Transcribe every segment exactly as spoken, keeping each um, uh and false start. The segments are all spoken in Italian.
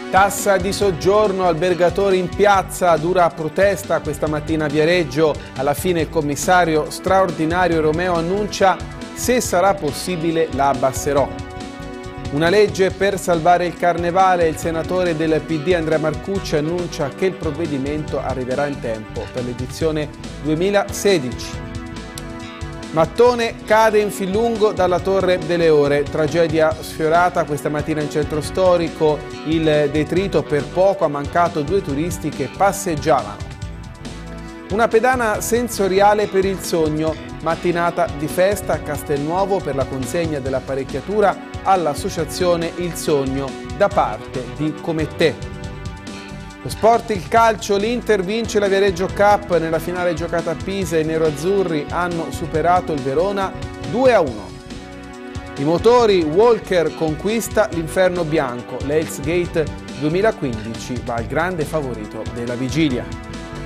Tassa di soggiorno, albergatori in piazza, dura protesta questa mattina a Viareggio. Alla fine il commissario straordinario Romeo annuncia: se sarà possibile la abbasserò. Una legge per salvare il carnevale, il senatore del P D Andrea Marcucci annuncia che il provvedimento arriverà in tempo per l'edizione duemilasedici. Mattone cade in Fillungo dalla Torre delle Ore, tragedia sfiorata questa mattina in centro storico, il detrito per poco ha mancato due turisti che passeggiavano. Una pedana sensoriale per il sogno, mattinata di festa a Castelnuovo per la consegna dell'apparecchiatura all'associazione Il Sogno da parte di Come Te. Lo sport, il calcio, l'Inter vince la Viareggio Cup nella finale giocata a Pisa, i neroazzurri hanno superato il Verona due a uno. I motori, Walker conquista l'Inferno Bianco, l'Hells Gate duemilaquindici va al grande favorito della vigilia.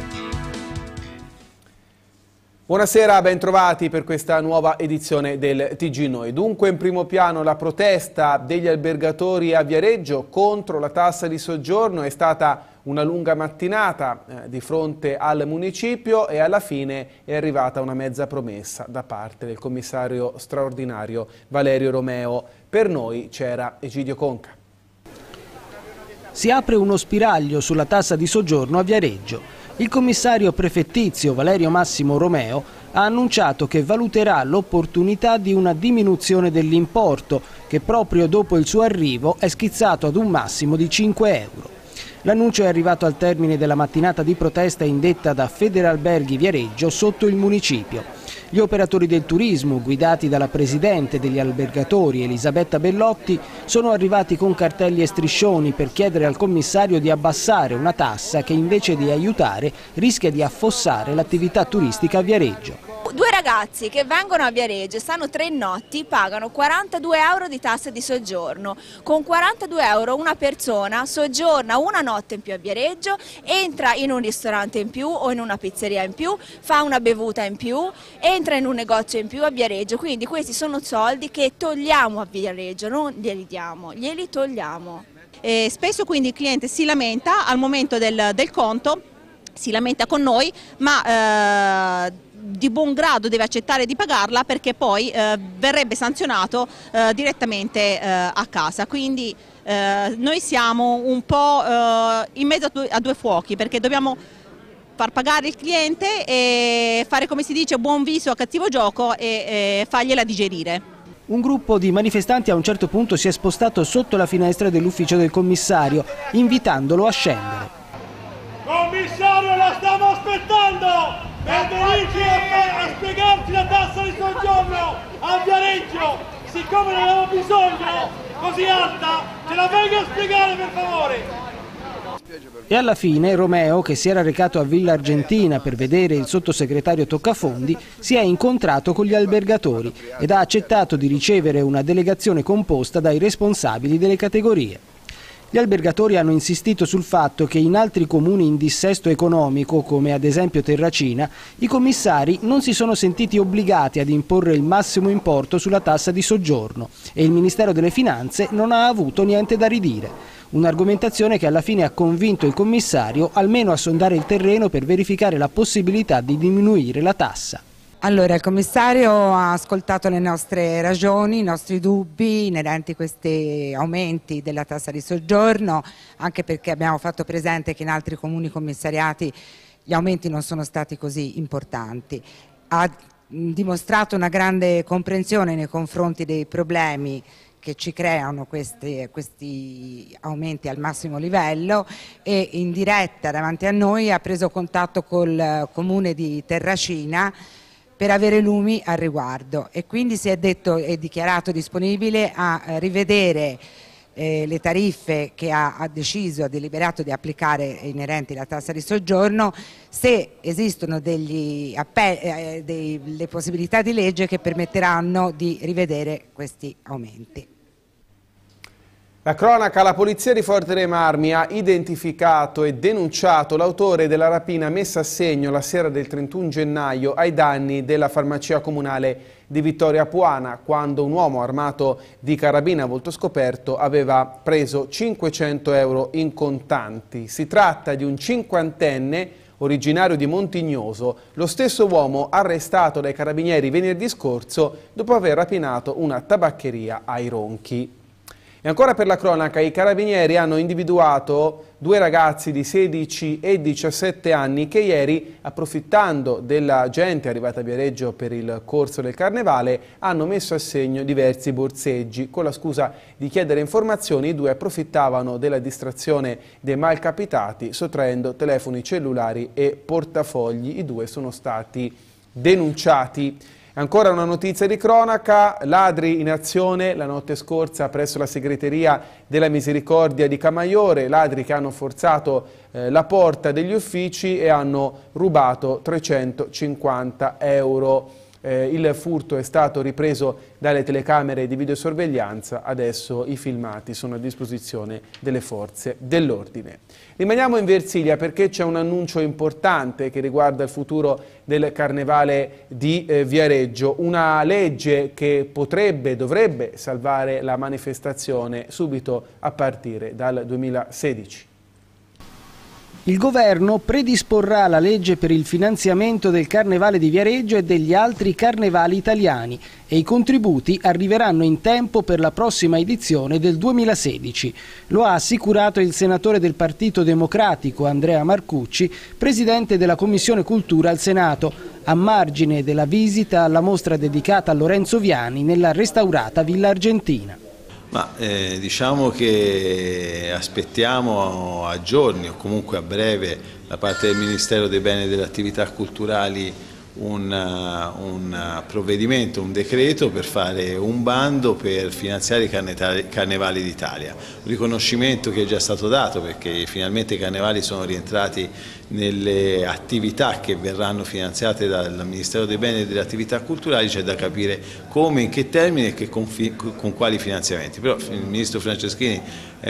Buonasera, ben trovati per questa nuova edizione del T G Noi. Dunque in primo piano la protesta degli albergatori a Viareggio contro la tassa di soggiorno. È stata una lunga mattinata eh, di fronte al municipio e alla fine è arrivata una mezza promessa da parte del commissario straordinario Valerio Romeo. Per noi c'era Egidio Conca. Si apre uno spiraglio sulla tassa di soggiorno a Viareggio. Il commissario prefettizio Valerio Massimo Romeo ha annunciato che valuterà l'opportunità di una diminuzione dell'importo che proprio dopo il suo arrivo è schizzato ad un massimo di cinque euro. L'annuncio è arrivato al termine della mattinata di protesta indetta da Federalberghi Viareggio sotto il municipio. Gli operatori del turismo, guidati dalla presidente degli albergatori Elisabetta Bellotti, sono arrivati con cartelli e striscioni per chiedere al commissario di abbassare una tassa che invece di aiutare rischia di affossare l'attività turistica a Viareggio. Due ragazzi che vengono a Viareggio, stanno tre notti, pagano quarantadue euro di tasse di soggiorno. Con quarantadue euro una persona soggiorna una notte in più a Viareggio, entra in un ristorante in più o in una pizzeria in più, fa una bevuta in più, entra in un negozio in più a Viareggio. Quindi questi sono soldi che togliamo a Viareggio, non glieli diamo, glieli togliamo. E spesso quindi il cliente si lamenta al momento del, del conto, si lamenta con noi, ma eh, di buon grado deve accettare di pagarla perché poi eh, verrebbe sanzionato eh, direttamente eh, a casa. Quindi eh, noi siamo un po' eh, in mezzo a due, a due fuochi, perché dobbiamo far pagare il cliente e fare, come si dice, buon viso a cattivo gioco e, e fargliela digerire. Un gruppo di manifestanti a un certo punto si è spostato sotto la finestra dell'ufficio del commissario, invitandolo a scendere. Commissario, la stiamo aspettando per venirci a, a spiegarci la tassa di soggiorno a Viareggio. Siccome ne avevamo bisogno così alta, ce la venga a spiegare per favore. E alla fine Romeo, che si era recato a Villa Argentina per vedere il sottosegretario Toccafondi, si è incontrato con gli albergatori ed ha accettato di ricevere una delegazione composta dai responsabili delle categorie. Gli albergatori hanno insistito sul fatto che in altri comuni in dissesto economico, come ad esempio Terracina, i commissari non si sono sentiti obbligati ad imporre il massimo importo sulla tassa di soggiorno e il Ministero delle Finanze non ha avuto niente da ridire. Un'argomentazione che alla fine ha convinto il commissario almeno a sondare il terreno per verificare la possibilità di diminuire la tassa. Allora, il commissario ha ascoltato le nostre ragioni, i nostri dubbi inerenti a questi aumenti della tassa di soggiorno, anche perché abbiamo fatto presente che in altri comuni commissariati gli aumenti non sono stati così importanti. Ha dimostrato una grande comprensione nei confronti dei problemi che ci creano questi, questi aumenti al massimo livello e in diretta davanti a noi ha preso contatto col comune di Terracina per avere lumi al riguardo e quindi si è detto e dichiarato disponibile a rivedere eh, le tariffe che ha, ha deciso, ha deliberato di applicare inerenti alla tassa di soggiorno, se esistono degli eh, delle possibilità di legge che permetteranno di rivedere questi aumenti. La cronaca: la polizia di Forte dei Marmi ha identificato e denunciato l'autore della rapina messa a segno la sera del trentuno gennaio ai danni della farmacia comunale di Vittoria Apuana, quando un uomo armato di carabina a volto scoperto aveva preso cinquecento euro in contanti. Si tratta di un cinquantenne originario di Montignoso, lo stesso uomo arrestato dai carabinieri venerdì scorso dopo aver rapinato una tabaccheria ai Ronchi. E ancora per la cronaca, i carabinieri hanno individuato due ragazzi di sedici e diciassette anni che ieri, approfittando della gente arrivata a Viareggio per il corso del Carnevale, hanno messo a segno diversi borseggi. Con la scusa di chiedere informazioni, i due approfittavano della distrazione dei malcapitati, sottraendo telefoni cellulari e portafogli. I due sono stati denunciati. Ancora una notizia di cronaca: ladri in azione la notte scorsa presso la segreteria della Misericordia di Camaiore, ladri che hanno forzato eh, la porta degli uffici e hanno rubato trecentocinquanta euro. Eh, il furto è stato ripreso dalle telecamere di videosorveglianza, adesso i filmati sono a disposizione delle forze dell'ordine. Rimaniamo in Versilia perché c'è un annuncio importante che riguarda il futuro del Carnevale di eh, Viareggio, una legge che potrebbe, dovrebbe salvare la manifestazione subito a partire dal duemilasedici. Il governo predisporrà la legge per il finanziamento del Carnevale di Viareggio e degli altri carnevali italiani e i contributi arriveranno in tempo per la prossima edizione del duemilasedici. Lo ha assicurato il senatore del Partito Democratico Andrea Marcucci, presidente della Commissione Cultura al Senato, a margine della visita alla mostra dedicata a Lorenzo Viani nella restaurata Villa Argentina. Ma eh, diciamo che aspettiamo a giorni o comunque a breve da parte del Ministero dei Beni e delle Attività Culturali un, un provvedimento, un decreto per fare un bando per finanziare i Carnevali d'Italia. Un riconoscimento che è già stato dato perché finalmente i Carnevali sono rientrati nelle attività che verranno finanziate dal Ministero dei Beni e delle Attività Culturali. C'è da capire come, in che termini e che con, con quali finanziamenti. Però il Ministro Franceschini è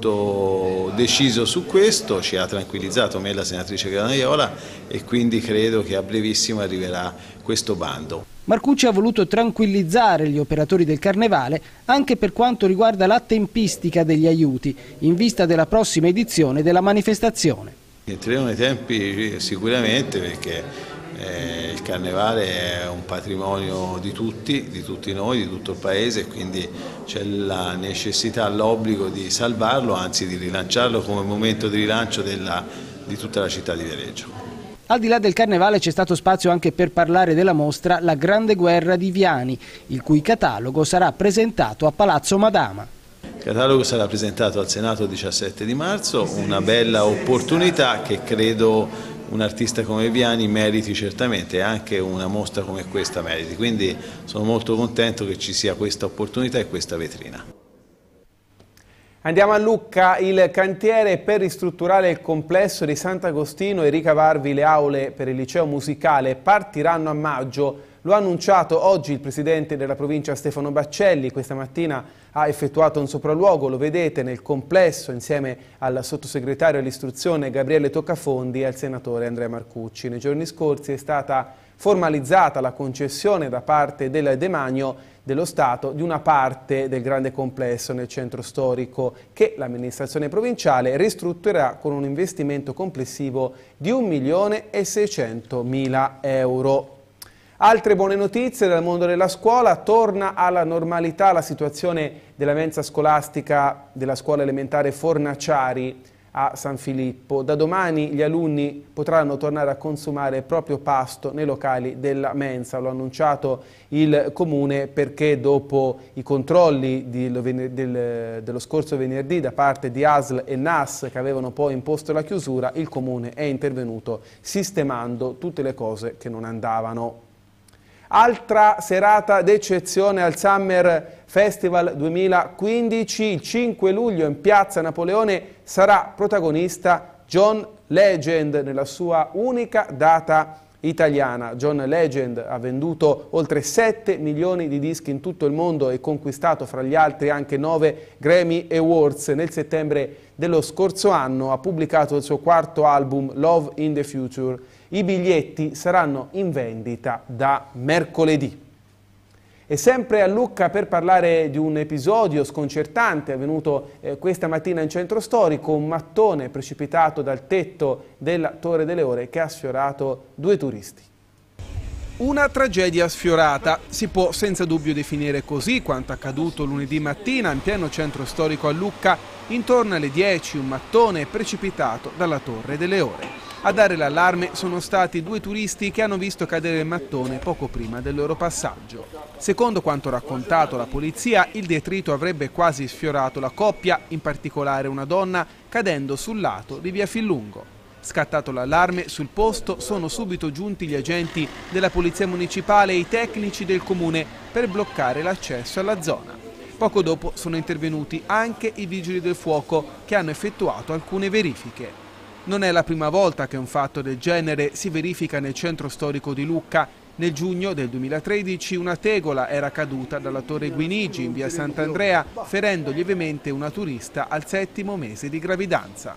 molto deciso su questo, ci ha tranquillizzato me e la senatrice Granaiola e quindi credo che a brevissimo arriverà questo bando. Marcucci ha voluto tranquillizzare gli operatori del Carnevale anche per quanto riguarda la tempistica degli aiuti in vista della prossima edizione della manifestazione. Entreremo nei tempi sicuramente perché eh, il Carnevale è un patrimonio di tutti, di tutti noi, di tutto il Paese, quindi c'è la necessità, l'obbligo di salvarlo, anzi di rilanciarlo come momento di rilancio della, di tutta la città di Viareggio. Al di là del Carnevale c'è stato spazio anche per parlare della mostra La Grande Guerra di Viani, il cui catalogo sarà presentato a Palazzo Madama. Il catalogo sarà presentato al Senato il diciassette di marzo, una bella opportunità che credo un artista come Viani meriti certamente e anche una mostra come questa meriti, quindi sono molto contento che ci sia questa opportunità e questa vetrina. Andiamo a Lucca, il cantiere per ristrutturare il complesso di Sant'Agostino e ricavarvi le aule per il liceo musicale partiranno a maggio. Lo ha annunciato oggi il presidente della provincia Stefano Baccelli. Questa mattina ha effettuato un sopralluogo, lo vedete, nel complesso insieme al sottosegretario all'istruzione Gabriele Toccafondi e al senatore Andrea Marcucci. Nei giorni scorsi è stata formalizzata la concessione da parte del demanio dello Stato di una parte del grande complesso nel centro storico che l'amministrazione provinciale ristrutturerà con un investimento complessivo di un milione e seicentomila euro. Altre buone notizie dal mondo della scuola: torna alla normalità la situazione della mensa scolastica della scuola elementare Fornaciari a San Filippo. Da domani gli alunni potranno tornare a consumare il proprio pasto nei locali della mensa. Lo ha annunciato il Comune perché dopo i controlli di, del, dello scorso venerdì da parte di A S L e N A S che avevano poi imposto la chiusura, il Comune è intervenuto sistemando tutte le cose che non andavano. Altra serata d'eccezione al Summer Festival duemilaquindici, il cinque luglio in Piazza Napoleone sarà protagonista John Legend nella sua unica data italiana. John Legend ha venduto oltre sette milioni di dischi in tutto il mondo e conquistato fra gli altri anche nove Grammy Awards. Nel settembre dello scorso anno ha pubblicato il suo quarto album Love in the Future. I biglietti saranno in vendita da mercoledì. E sempre a Lucca per parlare di un episodio sconcertante avvenuto eh, questa mattina in centro storico, un mattone precipitato dal tetto della Torre delle Ore che ha sfiorato due turisti. Una tragedia sfiorata, si può senza dubbio definire così quanto accaduto lunedì mattina in pieno centro storico a Lucca. Intorno alle dieci un mattone è precipitato dalla Torre delle Ore. A dare l'allarme sono stati due turisti che hanno visto cadere il mattone poco prima del loro passaggio. Secondo quanto raccontato la polizia, il detrito avrebbe quasi sfiorato la coppia, in particolare una donna, cadendo sul lato di via Fillungo. Scattato l'allarme, sul posto sono subito giunti gli agenti della Polizia Municipale e i tecnici del comune per bloccare l'accesso alla zona. Poco dopo sono intervenuti anche i vigili del fuoco che hanno effettuato alcune verifiche. Non è la prima volta che un fatto del genere si verifica nel centro storico di Lucca. Nel giugno del duemilatredici una tegola era caduta dalla Torre Guinigi in via Sant'Andrea, ferendo lievemente una turista al settimo mese di gravidanza.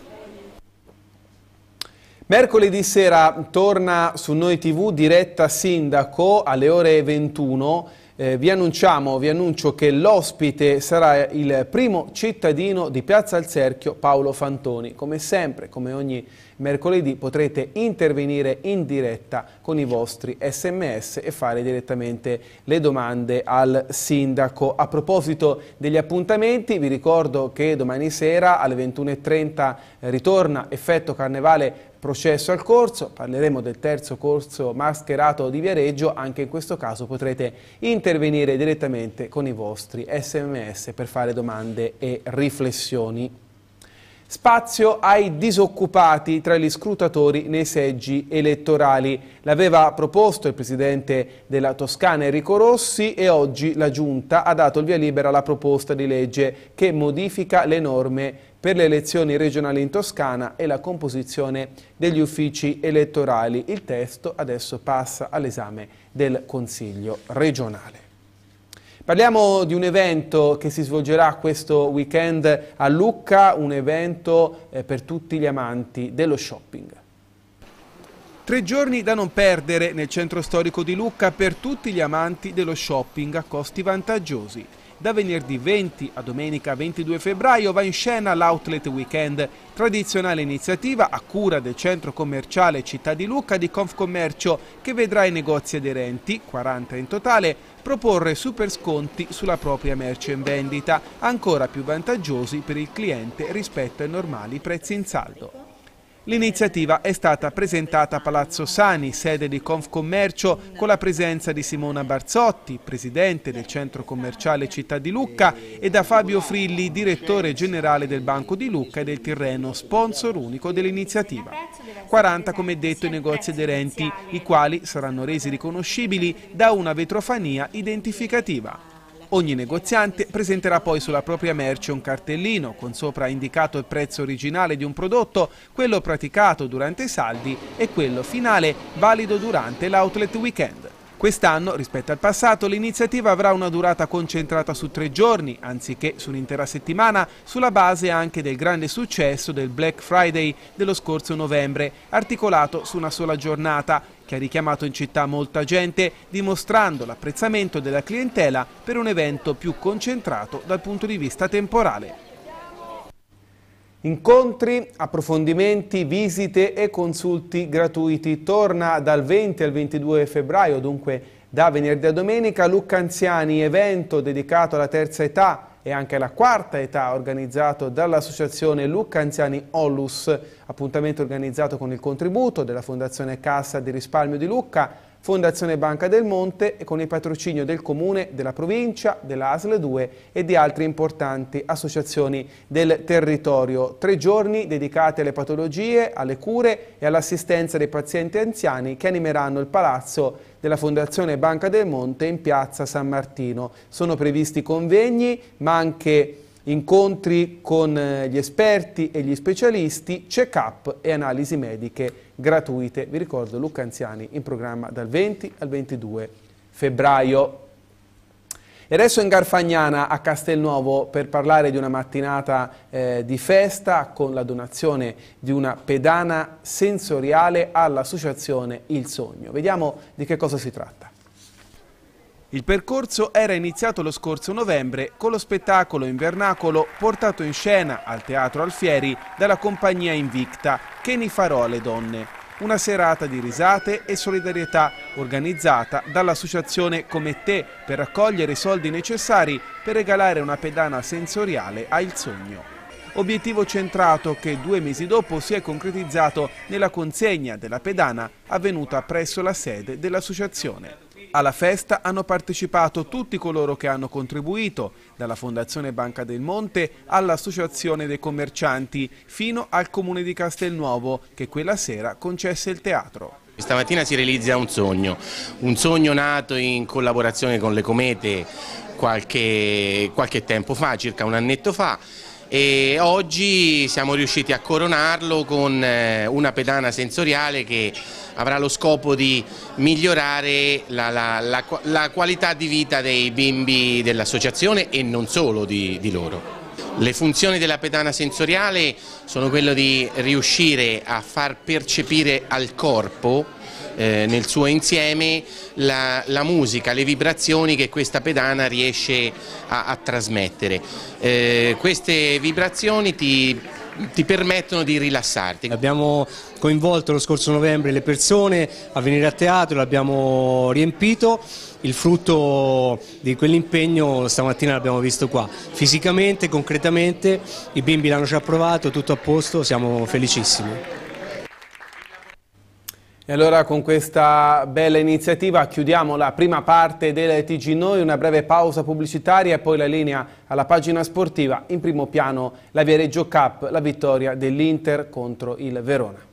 Mercoledì sera torna su Noi tivù Diretta Sindaco alle ore ventuno. Eh, vi annunciamo, vi annuncio che l'ospite sarà il primo cittadino di Piazza al Cerchio, Paolo Fantoni. Come sempre, come ogni mercoledì, potrete intervenire in diretta con i vostri sms e fare direttamente le domande al sindaco. A proposito degli appuntamenti, vi ricordo che domani sera alle ventuno e trenta ritorna Effetto Carnevale Processo al corso, parleremo del terzo corso mascherato di Viareggio. Anche in questo caso potrete intervenire direttamente con i vostri sms per fare domande e riflessioni. Spazio ai disoccupati tra gli scrutatori nei seggi elettorali. L'aveva proposto il presidente della Toscana Enrico Rossi e oggi la Giunta ha dato il via libera alla proposta di legge che modifica le norme per le elezioni regionali in Toscana e la composizione degli uffici elettorali. Il testo adesso passa all'esame del Consiglio regionale. Parliamo di un evento che si svolgerà questo weekend a Lucca, un evento eh, per tutti gli amanti dello shopping. Tre giorni da non perdere nel centro storico di Lucca per tutti gli amanti dello shopping a costi vantaggiosi. Da venerdì venti a domenica ventidue febbraio va in scena l'Outlet Weekend, tradizionale iniziativa a cura del centro commerciale Città di Lucca di Confcommercio, che vedrà i negozi aderenti, quaranta in totale, proporre super sconti sulla propria merce in vendita, ancora più vantaggiosi per il cliente rispetto ai normali prezzi in saldo. L'iniziativa è stata presentata a Palazzo Sani, sede di Confcommercio, con la presenza di Simona Barzotti, presidente del centro commerciale Città di Lucca, e da Fabio Frilli, direttore generale del Banco di Lucca e del Tirreno, sponsor unico dell'iniziativa. quaranta, come detto, i negozi aderenti, i quali saranno resi riconoscibili da una vetrofania identificativa. Ogni negoziante presenterà poi sulla propria merce un cartellino con sopra indicato il prezzo originale di un prodotto, quello praticato durante i saldi e quello finale valido durante l'Outlet Weekend. Quest'anno, rispetto al passato, l'iniziativa avrà una durata concentrata su tre giorni, anziché su un'intera settimana, sulla base anche del grande successo del Black Friday dello scorso novembre, articolato su una sola giornata, che ha richiamato in città molta gente, dimostrando l'apprezzamento della clientela per un evento più concentrato dal punto di vista temporale. Incontri, approfondimenti, visite e consulti gratuiti. Torna dal venti al ventidue febbraio, dunque da venerdì a domenica, Lucca Anziani, evento dedicato alla terza età e anche alla quarta età, organizzato dall'associazione Lucca Anziani Onlus, appuntamento organizzato con il contributo della Fondazione Cassa di Risparmio di Lucca, Fondazione Banca del Monte e con il patrocinio del Comune, della Provincia, della A S L due e di altre importanti associazioni del territorio. Tre giorni dedicati alle patologie, alle cure e all'assistenza dei pazienti anziani che animeranno il palazzo della Fondazione Banca del Monte in piazza San Martino. Sono previsti convegni ma anche Incontri con gli esperti e gli specialisti, check-up e analisi mediche gratuite. Vi ricordo Luca Anziani in programma dal venti al ventidue febbraio. E adesso in Garfagnana a Castelnuovo per parlare di una mattinata eh, di festa con la donazione di una pedana sensoriale all'associazione Il Sogno. Vediamo di che cosa si tratta. Il percorso era iniziato lo scorso novembre con lo spettacolo invernacolo portato in scena al Teatro Alfieri dalla compagnia Invicta Che ni farò alle donne. Una serata di risate e solidarietà organizzata dall'associazione Come Te per raccogliere i soldi necessari per regalare una pedana sensoriale a Il Sogno. Obiettivo centrato che due mesi dopo si è concretizzato nella consegna della pedana avvenuta presso la sede dell'associazione. Alla festa hanno partecipato tutti coloro che hanno contribuito, dalla Fondazione Banca del Monte all'Associazione dei Commercianti, fino al Comune di Castelnuovo, che quella sera concesse il teatro. Stamattina si realizza un sogno, un sogno nato in collaborazione con le Comete qualche, qualche tempo fa, circa un annetto fa, e oggi siamo riusciti a coronarlo con una pedana sensoriale che avrà lo scopo di migliorare la, la, la, la qualità di vita dei bimbi dell'associazione e non solo di, di loro. Le funzioni della pedana sensoriale sono quelle di riuscire a far percepire al corpo eh, nel suo insieme la, la musica, le vibrazioni che questa pedana riesce a, a trasmettere. Eh, queste vibrazioni ti ti permettono di rilassarti. Abbiamo coinvolto lo scorso novembre le persone a venire a teatro, l'abbiamo riempito, il frutto di quell'impegno stamattina l'abbiamo visto qua, fisicamente, concretamente, i bimbi l'hanno già provato, tutto a posto, siamo felicissimi. E allora con questa bella iniziativa chiudiamo la prima parte del T G Noi, una breve pausa pubblicitaria e poi la linea alla pagina sportiva. In primo piano la Viareggio Cup, la vittoria dell'Inter contro il Verona.